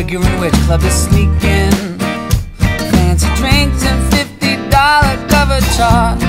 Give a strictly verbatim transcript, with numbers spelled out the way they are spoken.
figuring which club is sneaking. Fancy drinks and fifty dollar cover charge.